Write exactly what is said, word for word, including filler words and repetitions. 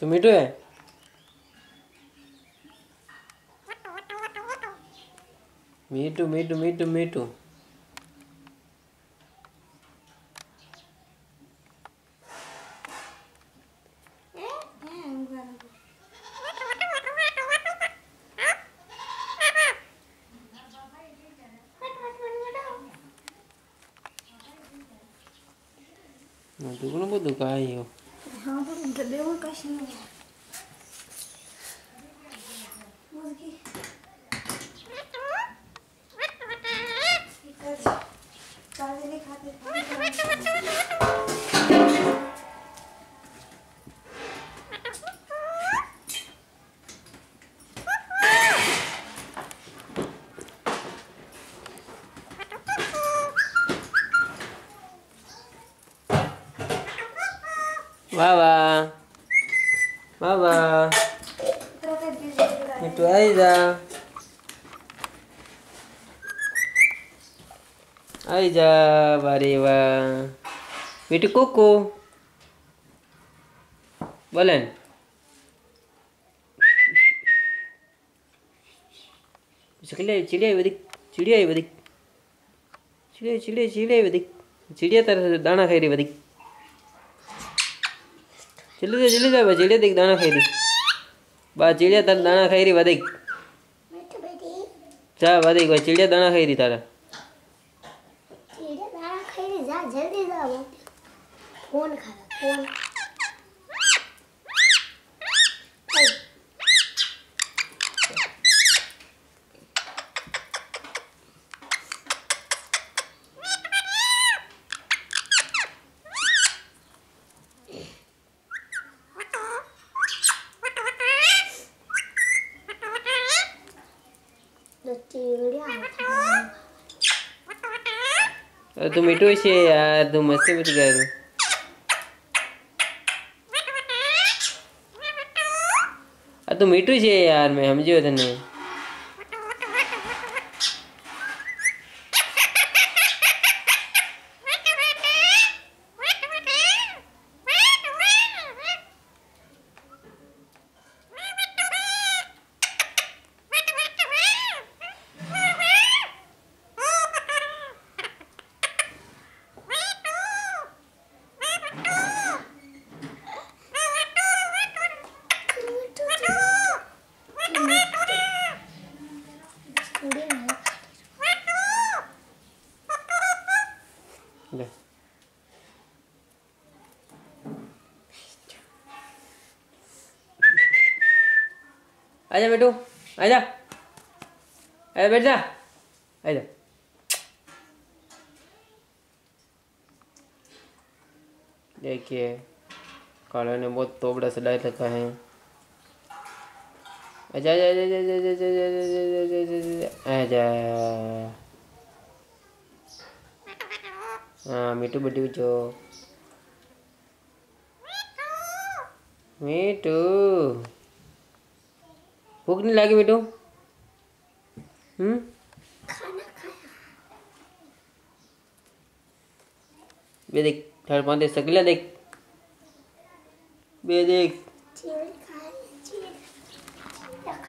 तो मीठू है। मीठू मीठू मीठू मीठू ઘણું બધું ખાયું. हाँ तो डब्बे में कैसे नहीं है मुर्गी काजली खाते वाह वाह वाह वाह मीठू आई जा आई जा वारे वाह मीठू कुकू बोले चिड़िया चिड़िया आई बदी चिड़िया आई बदी चिड़िया चिड़िया चिड़िया आई बदी चिड़िया तरह दाना खाई रही बदी चिड़ी जा चिड़ी जा चिड़िया देख दाना खाई रही बा चिड़िया तार दाना खाई रही वधिक जा वधिक बा चिड़िया दाना खाई रही तारा चिड़िया दाना खाई रही जा जल्दी जा वो कौन खा रहा कौन तू मीठू से यार तू मस्ती मत कर तू मीठू से यार मैं समझो तने ले आजा बेटू आजा आजा बैठ जा आजा देखिए काला ने बहुत तोबड़ा सड़ाई रखा है आजा आजा आजा आजा आजा आजा हाँ मीठू बड़ी जो मीठू भूख नहीं लगी मीठू हम्म बे देख थर्ड पांच सकला देख बे देख